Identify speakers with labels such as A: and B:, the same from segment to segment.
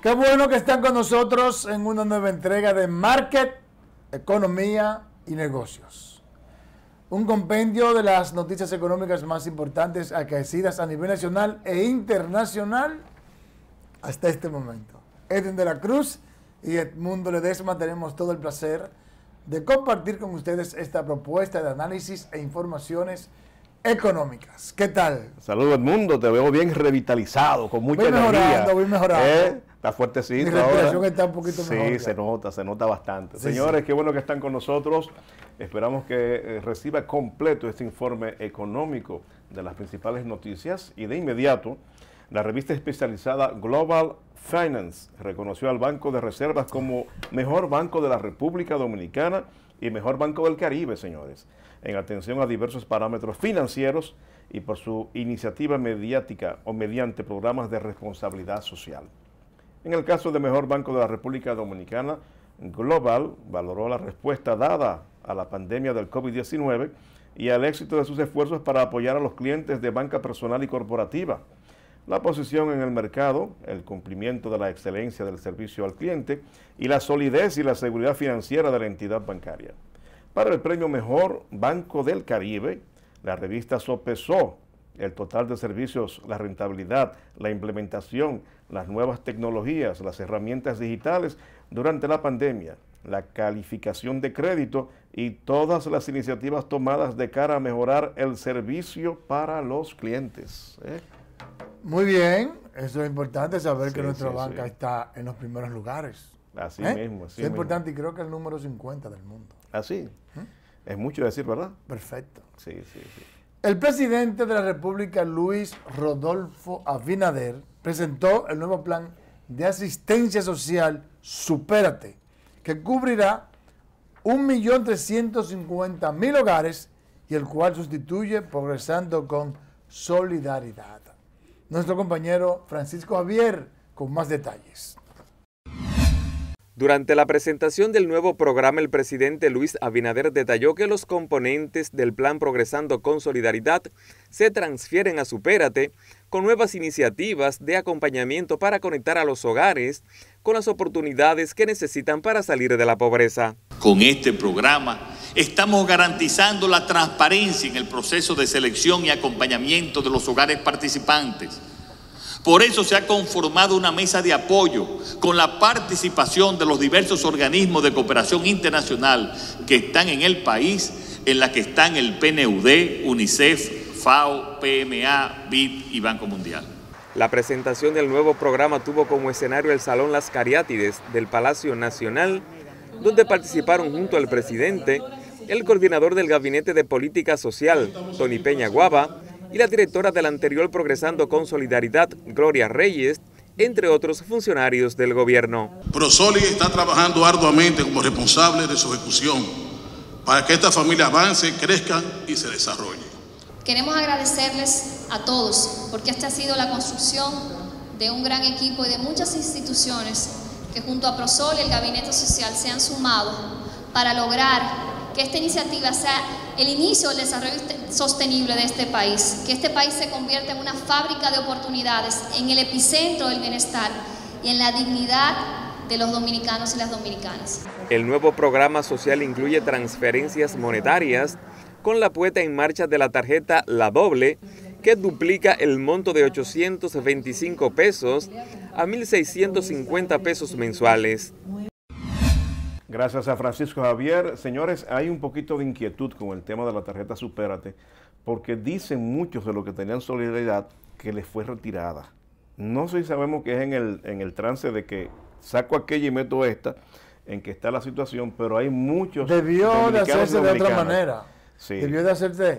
A: Qué bueno que están con nosotros en una nueva entrega de Market, Economía y Negocios. Un compendio de las noticias económicas más importantes acaecidas a nivel nacional e internacional hasta este momento. Edwin de la Cruz y Edmundo Ledesma tenemos todo el placer de compartir con ustedes esta propuesta de análisis e informaciones económicas. ¿Qué tal?
B: Saludos Edmundo, te veo bien revitalizado, con mucha energía.
A: Voy mejorando.
B: Está fuertecito.
A: Mi respiración está un poquito mejor.
B: Sí, se nota bastante.
A: Sí,
B: Señores,
A: sí.
B: Qué bueno que están con nosotros. Esperamos que reciba completo este informe económico de las principales noticias y de inmediato la revista especializada Global Finance reconoció al Banco de Reservas como mejor banco de la República Dominicana y mejor banco del Caribe, señores, en atención a diversos parámetros financieros y por su iniciativa mediática o mediante programas de responsabilidad social. En el caso de mejor banco de la República Dominicana, Global valoró la respuesta dada a la pandemia del COVID-19 y al éxito de sus esfuerzos para apoyar a los clientes de banca personal y corporativa, la posición en el mercado, el cumplimiento de la excelencia del servicio al cliente y la solidez y la seguridad financiera de la entidad bancaria. Para el premio Mejor Banco del Caribe, la revista sopesó el total de servicios, la rentabilidad, la implementación, las nuevas tecnologías, las herramientas digitales durante la pandemia, la calificación de crédito y todas las iniciativas tomadas de cara a mejorar el servicio para los clientes.
A: Muy bien, eso es importante saber que nuestra
B: sí,
A: banca
B: sí.
A: está en los primeros lugares.
B: Así mismo.
A: Así es importante y creo que el número 50 del mundo.
B: Así. Es mucho decir, ¿verdad?
A: Perfecto.
B: Sí.
A: El presidente de la República, Luis Rodolfo Abinader, presentó el nuevo plan de asistencia social Supérate, que cubrirá 1.350.000 hogares y el cual sustituye Progresando con Solidaridad. Nuestro compañero Francisco Javier con más detalles.
C: Durante la presentación del nuevo programa, el presidente Luis Abinader detalló que los componentes del plan Progresando con Solidaridad se transfieren a Supérate con nuevas iniciativas de acompañamiento para conectar a los hogares con las oportunidades que necesitan para salir de la pobreza.
D: Con este programa estamos garantizando la transparencia en el proceso de selección y acompañamiento de los hogares participantes. Por eso se ha conformado una mesa de apoyo con la participación de los diversos organismos de cooperación internacional que están en el país, en la que están el PNUD, UNICEF, FAO, PMA, BID y Banco Mundial.
C: La presentación del nuevo programa tuvo como escenario el Salón Las Cariátides del Palacio Nacional, donde participaron junto al presidente, el coordinador del Gabinete de Política Social, Tony Peña Guava, y la directora del anterior Progresando con Solidaridad, Gloria Reyes, entre otros funcionarios del gobierno.
E: ProSoli está trabajando arduamente como responsable de su ejecución para que esta familia avance, crezca y se desarrolle.
F: Queremos agradecerles a todos porque esta ha sido la construcción de un gran equipo y de muchas instituciones que junto a ProSoli y el Gabinete Social se han sumado para lograr que esta iniciativa sea el inicio del desarrollo sostenible de este país, que este país se convierta en una fábrica de oportunidades, en el epicentro del bienestar y en la dignidad de los dominicanos y las dominicanas.
C: El nuevo programa social incluye transferencias monetarias con la puesta en marcha de la tarjeta La Doble, que duplica el monto de 825 pesos a 1.650 pesos mensuales.
B: Gracias a Francisco Javier. Señores, hay un poquito de inquietud con el tema de la tarjeta Supérate, porque dicen muchos de los que tenían Solidaridad que les fue retirada. No sé si sabemos que es en el trance de que saco aquella y meto esta, en que está la situación, pero hay muchos
A: Debió de hacerse de otra manera.
B: Sí.
A: Debió de hacerse,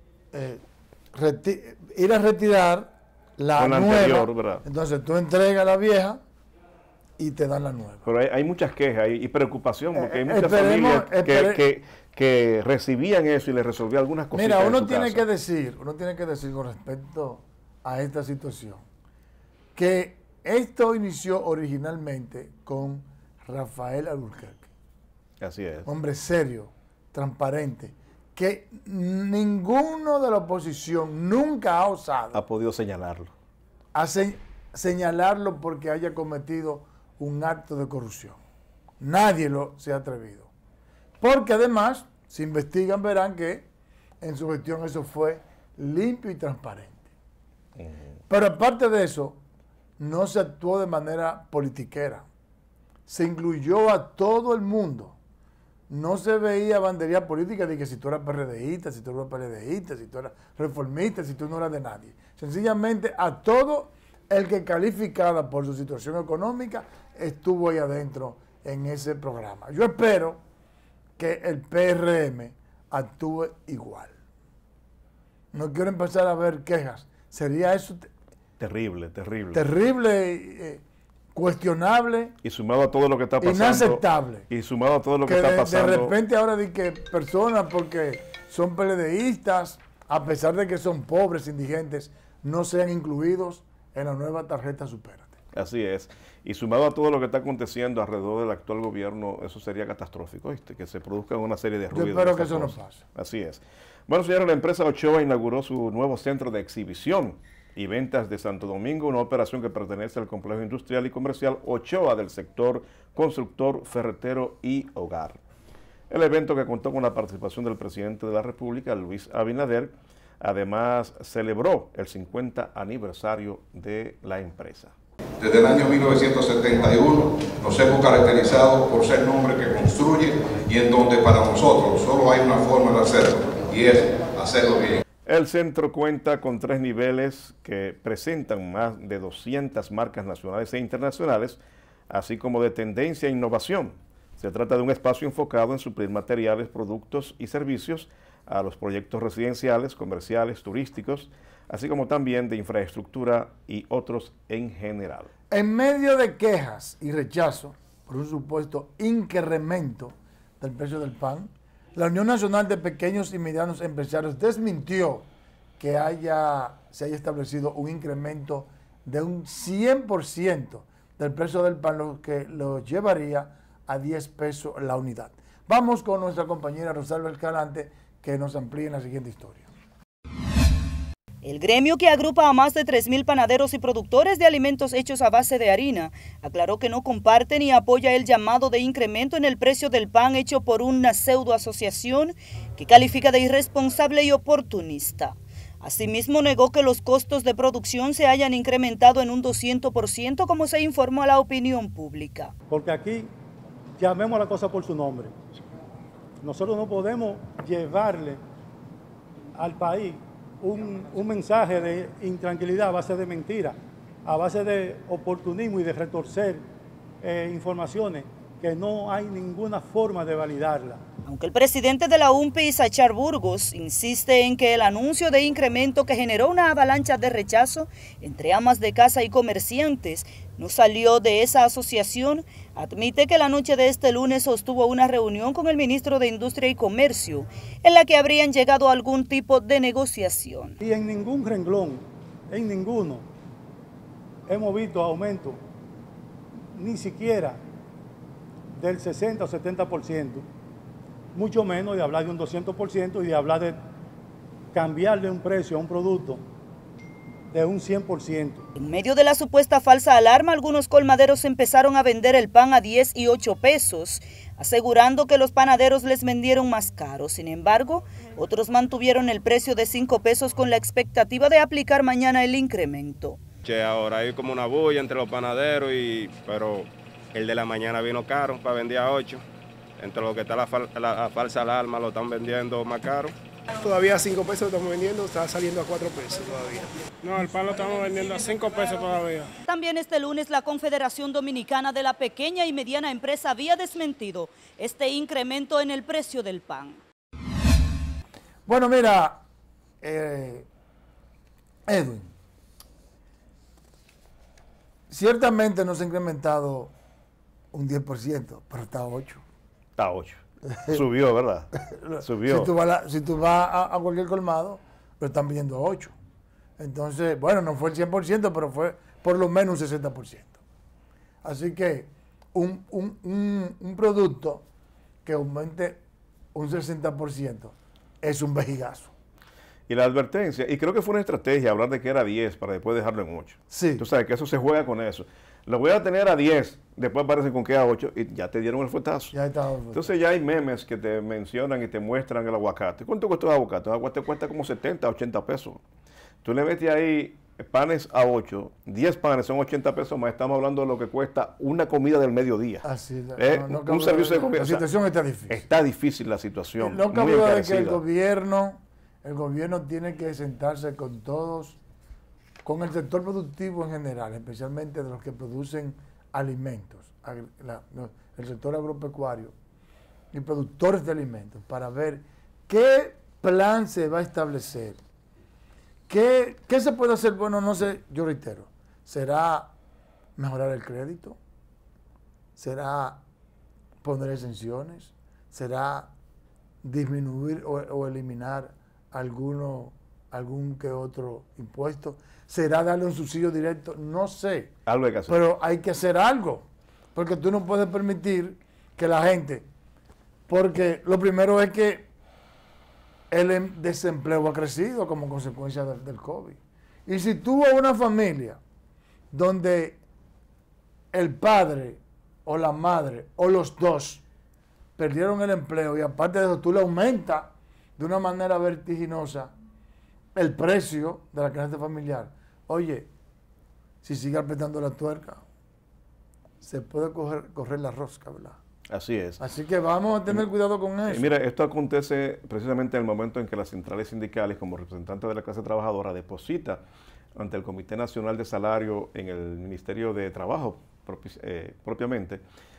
A: ir a retirar la nueva.
B: Anterior, ¿verdad?
A: Entonces tú entregas la vieja y te dan la nueva.
B: Pero hay muchas quejas y preocupación, porque hay muchas
A: esperemos,
B: familias que recibían eso y les resolvía algunas cositas.
A: Mira, uno
B: en su
A: tiene
B: casa.
A: que decir con respecto a esta situación, que esto inició originalmente con Rafael Alburquerque.
B: Así es.
A: Hombre serio, transparente, que ninguno de la oposición nunca ha osado
B: Ha podido señalarlo.
A: señalarlo porque haya cometido un acto de corrupción. Nadie se ha atrevido. Porque además, si investigan, verán que en su gestión eso fue limpio y transparente. Pero aparte de eso, no se actuó de manera politiquera. Se incluyó a todo el mundo. No se veía bandería política de que si tú eras PRDista, si tú eras PLDista, si tú eras reformista, si tú no eras de nadie. Sencillamente a todo el que calificada por su situación económica estuvo ahí adentro en ese programa. Yo espero que el PRM actúe igual. No quiero empezar a ver quejas. Sería eso
B: terrible, terrible.
A: Terrible, cuestionable.
B: Y sumado a todo lo que está pasando.
A: Inaceptable.
B: Y sumado a todo lo que está pasando.
A: De repente ahora di que personas, porque son PLDistas, a pesar de que son pobres, indigentes, no sean incluidos en la nueva tarjeta Supérate.
B: Así es. Y sumado a todo lo que está aconteciendo alrededor del actual gobierno, eso sería catastrófico, ¿viste? Que se produzcan una serie de ruidos.
A: Yo espero que eso no pase.
B: Así es. Bueno, señores, la empresa Ochoa inauguró su nuevo centro de exhibición y ventas de Santo Domingo, una operación que pertenece al complejo industrial y comercial Ochoa del sector constructor, ferretero y hogar. El evento, que contó con la participación del presidente de la República, Luis Abinader, además celebró el 50 aniversario de la empresa.
G: Desde el año 1971 nos hemos caracterizado por ser nombre que construye y en donde para nosotros solo hay una forma de hacerlo, y es hacerlo bien.
B: El centro cuenta con 3 niveles que presentan más de 200 marcas nacionales e internacionales, así como de tendencia e innovación. Se trata de un espacio enfocado en suplir materiales, productos y servicios a los proyectos residenciales, comerciales, turísticos, así como también de infraestructura y otros en general.
A: En medio de quejas y rechazo por un supuesto incremento del precio del pan, la Unión Nacional de Pequeños y Medianos Empresarios desmintió que se haya establecido un incremento de un 100% del precio del pan, lo que lo llevaría a 10 pesos la unidad. Vamos con nuestra compañera Rosalba Escalante, que nos amplía en la siguiente historia.
H: El gremio, que agrupa a más de 3.000 panaderos y productores de alimentos hechos a base de harina, aclaró que no comparte ni apoya el llamado de incremento en el precio del pan hecho por una pseudoasociación que califica de irresponsable y oportunista. Asimismo, negó que los costos de producción se hayan incrementado en un 200%, como se informó a la opinión pública.
I: Porque aquí llamemos a la cosa por su nombre. Nosotros no podemos llevarle al país un mensaje de intranquilidad a base de mentiras, a base de oportunismo y de retorcer informaciones que no hay ninguna forma de validarla.
H: Aunque el presidente de la UNPI, Sachar Burgos, insiste en que el anuncio de incremento, que generó una avalancha de rechazo entre amas de casa y comerciantes, no salió de esa asociación, admite que la noche de este lunes sostuvo una reunión con el ministro de Industria y Comercio, en la que habrían llegado a algún tipo de negociación.
I: Y en ningún renglón, en ninguno, hemos visto aumento, ni siquiera del 60 o 70%, mucho menos de hablar de un 200% y de hablar de cambiarle un precio a un producto de un 100%.
H: En medio de la supuesta falsa alarma, algunos colmaderos empezaron a vender el pan a 10 y 8 pesos, asegurando que los panaderos les vendieron más caro. Sin embargo, otros mantuvieron el precio de 5 pesos con la expectativa de aplicar mañana el incremento.
J: Ahora hay como una bulla entre los panaderos, pero el de la mañana vino caro para vender a 8. Entre lo que está la falsa alarma lo están vendiendo más caro.
K: Todavía a 5 pesos lo estamos vendiendo, está saliendo a 4 pesos todavía. No, el pan lo estamos vendiendo a 5 pesos todavía.
H: También este lunes la Confederación Dominicana de la Pequeña y Mediana Empresa había desmentido este incremento en el precio del pan.
A: Bueno, mira, Edwin, ciertamente no se ha incrementado un 10%, pero está a 8%.
B: Está a 8%. Subió, ¿verdad? Subió.
A: Si tú vas a cualquier colmado, lo están pidiendo a 8%. Entonces, bueno, no fue el 100%, pero fue por lo menos un 60%. Así que un producto que aumente un 60% es un vejigazo.
B: Y la advertencia, y creo que fue una estrategia hablar de que era 10 para después dejarlo en 8.
A: Sí.
B: Tú sabes que eso se juega con eso. lo voy a tener a 10, después aparece con que a 8 y ya te dieron el fuetazo.
A: Ya está.
B: Entonces ya hay memes que te mencionan y te muestran el aguacate. ¿Cuánto cuesta el aguacate? El aguacate cuesta como 70, 80 pesos. Tú le metes ahí panes a 8, 10 panes son 80 pesos más, estamos hablando de lo que cuesta una comida del mediodía.
A: Así
B: un servicio de comida.
A: La situación está difícil.
B: Está difícil la situación.
A: No cabe duda de que el gobierno tiene que sentarse con todos, con el sector productivo en general, especialmente de los que producen alimentos, el sector agropecuario y productores de alimentos, para ver qué plan se va a establecer. ¿Qué se puede hacer? Bueno, no sé, yo reitero, ¿será mejorar el crédito? ¿Será poner exenciones? ¿Será disminuir o eliminar algún que otro impuesto? ¿Será darle un subsidio directo? No sé.
B: Algo hay que hacer.
A: Pero hay que hacer algo, porque tú no puedes permitir que la gente, porque lo primero es que el desempleo ha crecido como consecuencia del COVID. Y si tuvo una familia donde el padre o la madre o los dos perdieron el empleo y aparte de eso tú le aumentas de una manera vertiginosa el precio de la canasta familiar, oye, si sigue apretando la tuerca, se puede correr la rosca, ¿verdad?
B: Así es.
A: Así que vamos a tener cuidado con eso.
B: Mira, esto acontece precisamente en el momento en que las centrales sindicales, como representantes de la clase trabajadora, deposita ante el Comité Nacional de Salario en el Ministerio de Trabajo propiamente,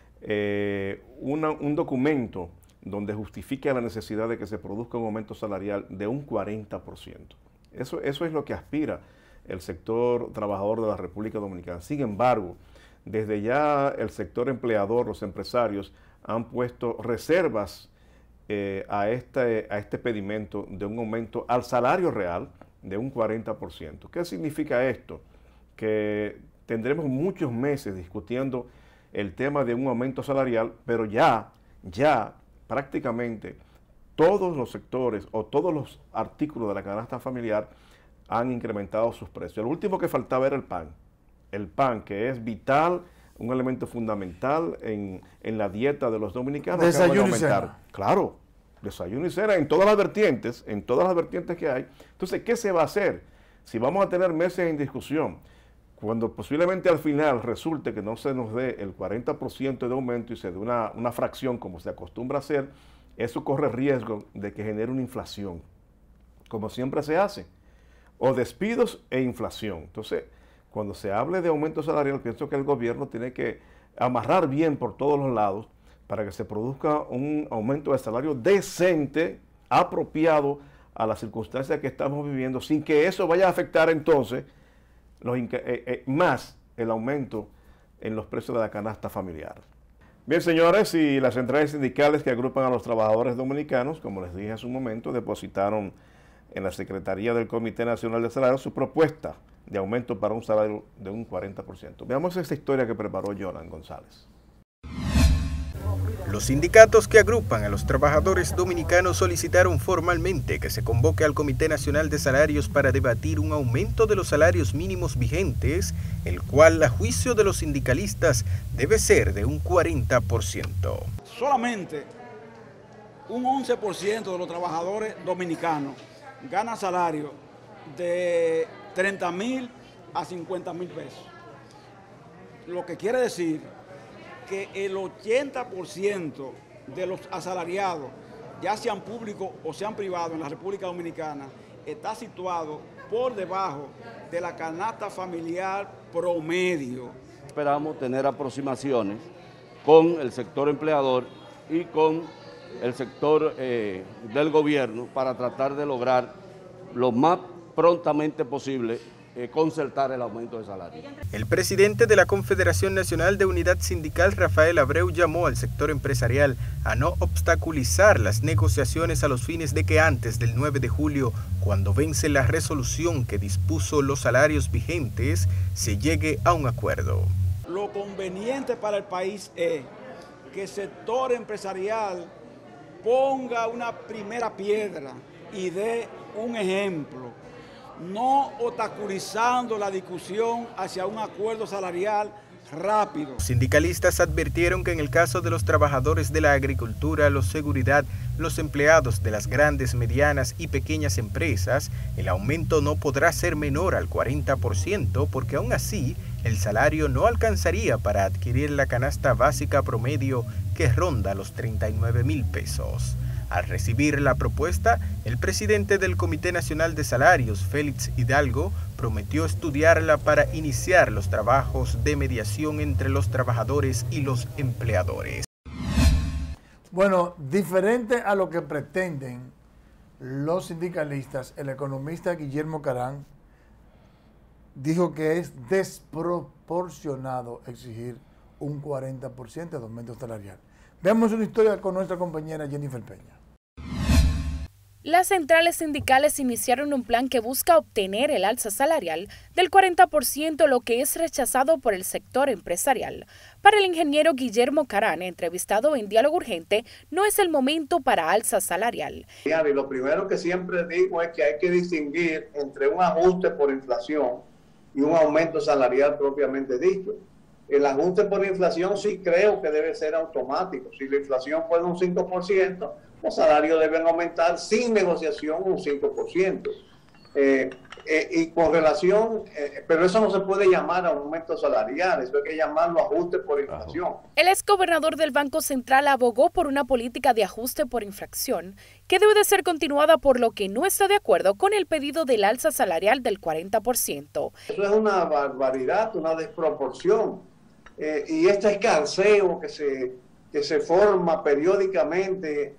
B: un documento donde justifica la necesidad de que se produzca un aumento salarial de un 40%. Eso es lo que aspira el sector trabajador de la República Dominicana. Sin embargo, desde ya el sector empleador, los empresarios, han puesto reservas a este pedimento de un aumento al salario real de un 40%. ¿Qué significa esto? Que tendremos muchos meses discutiendo el tema de un aumento salarial, pero ya prácticamente todos los sectores o todos los artículos de la canasta familiar han incrementado sus precios. Lo último que faltaba era el pan. El pan, que es vital, un elemento fundamental en la dieta de los dominicanos.
A: Desayuno y cena.
B: Claro, desayuno y cena en todas las vertientes que hay. Entonces, ¿qué se va a hacer? Si vamos a tener meses en discusión, cuando posiblemente al final resulte que no se nos dé el 40% de aumento y se dé una fracción como se acostumbra a hacer, eso corre riesgo de que genere una inflación, como siempre se hace, o despidos e inflación. Entonces, cuando se hable de aumento salarial, pienso que el gobierno tiene que amarrar bien por todos los lados para que se produzca un aumento de salario decente, apropiado a las circunstancias que estamos viviendo, sin que eso vaya a afectar entonces más el aumento en los precios de la canasta familiar. Bien, señores, y las centrales sindicales que agrupan a los trabajadores dominicanos, como les dije hace un momento, depositaron en la Secretaría del Comité Nacional de Salarios su propuesta de aumento para un salario de un 40%. Veamos esta historia que preparó Jonan González.
L: Los sindicatos que agrupan a los trabajadores dominicanos solicitaron formalmente que se convoque al Comité Nacional de Salarios para debatir un aumento de los salarios mínimos vigentes, el cual, a juicio de los sindicalistas, debe ser de un 40%.
M: Solamente un 11% de los trabajadores dominicanos gana salario de 30,000 a 50,000 pesos. Lo que quiere decir que el 80% de los asalariados, ya sean públicos o sean privados en la República Dominicana, está situado por debajo de la canasta familiar promedio.
N: Esperamos tener aproximaciones con el sector empleador y con el sector del gobierno para tratar de lograr lo más prontamente posible concertar el aumento de salario.
L: El presidente de la Confederación Nacional de Unidad Sindical, Rafael Abreu, llamó al sector empresarial a no obstaculizar las negociaciones a los fines de que antes del 9 de julio, cuando vence la resolución que dispuso los salarios vigentes, se llegue a un acuerdo.
M: Lo conveniente para el país es que el sector empresarial ponga una primera piedra y dé un ejemplo, no obstaculizando la discusión hacia un acuerdo salarial rápido.
L: Los sindicalistas advirtieron que en el caso de los trabajadores de la agricultura, la seguridad, los empleados de las grandes, medianas y pequeñas empresas, el aumento no podrá ser menor al 40% porque aún así el salario no alcanzaría para adquirir la canasta básica promedio que ronda los 39,000 pesos. Al recibir la propuesta, el presidente del Comité Nacional de Salarios, Félix Hidalgo, prometió estudiarla para iniciar los trabajos de mediación entre los trabajadores y los empleadores.
A: Bueno, diferente a lo que pretenden los sindicalistas, el economista Guillermo Carán dijo que es desproporcionado exigir un 40% de aumento salarial. Veamos una historia con nuestra compañera Jennifer Peña.
O: Las centrales sindicales iniciaron un plan que busca obtener el alza salarial del 40%, lo que es rechazado por el sector empresarial. Para el ingeniero Guillermo Carán, entrevistado en Diálogo Urgente, no es el momento para alza salarial.
P: Y lo primero que siempre digo es que hay que distinguir entre un ajuste por inflación y un aumento salarial propiamente dicho. El ajuste por inflación sí creo que debe ser automático. Si la inflación fue de un 5%, los salarios deben aumentar sin negociación un 5%. Y con relación, pero eso no se puede llamar aumento salarial, eso hay que llamarlo ajuste por inflación.
O: El exgobernador del Banco Central abogó por una política de ajuste por inflación que debe de ser continuada, por lo que no está de acuerdo con el pedido del alza salarial del 40%.
P: Eso es una barbaridad, una desproporción. Y este escarceo que se forma periódicamente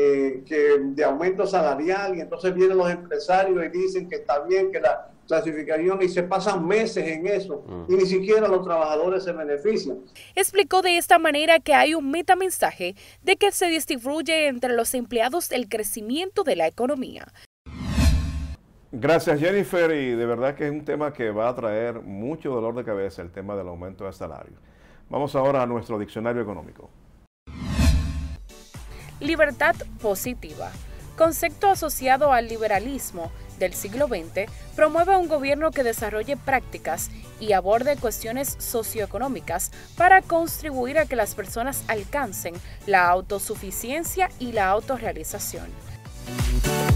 P: de aumento salarial, y entonces vienen los empresarios y dicen que está bien que la clasificación, y se pasan meses en eso y ni siquiera los trabajadores se benefician.
O: Explicó de esta manera que hay un metamensaje de que se distribuye entre los empleados el crecimiento de la economía.
B: Gracias, Jennifer, y de verdad que es un tema que va a traer mucho dolor de cabeza, el tema del aumento de salario. Vamos ahora a nuestro diccionario económico.
O: Libertad positiva. Concepto asociado al liberalismo del siglo XX, promueve un gobierno que desarrolle prácticas y aborde cuestiones socioeconómicas para contribuir a que las personas alcancen la autosuficiencia y la autorrealización.